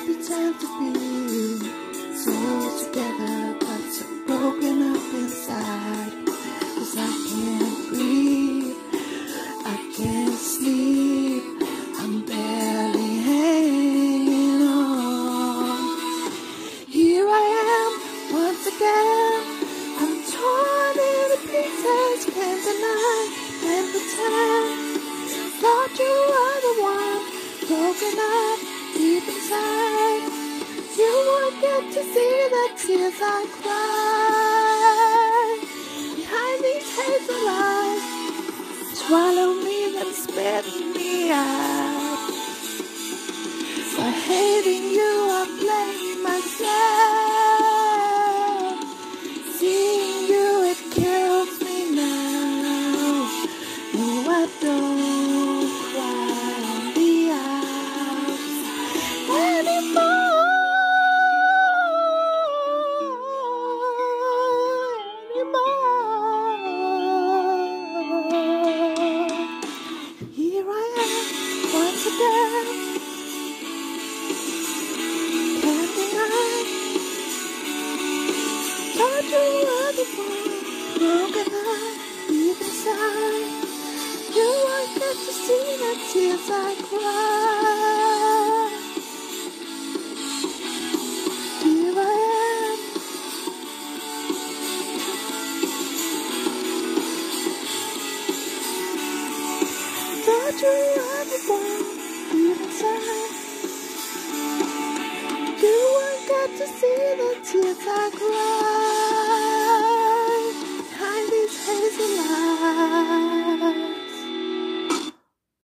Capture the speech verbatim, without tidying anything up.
I pretend to be so together, but so broken up inside. 'Cause I can't breathe, I can't sleep, I'm barely hanging on. Here I am once again, I'm torn into pieces, can't deny, can't pretend. Thought you were the one, broken up deep inside. You won't get to see the tears I cry behind these hazel eyes. Swallow me, then spit me out. For hating you, I blame myself. Seeing you, it kills me now. No, I don't cry on the outside anymore. Here I am once again, can't deny. Thought you were the one, broken heart deep inside. You won't get to see the tears I cry. Here I am. Thought you were the one deep inside. You won't get to see the tears I cry.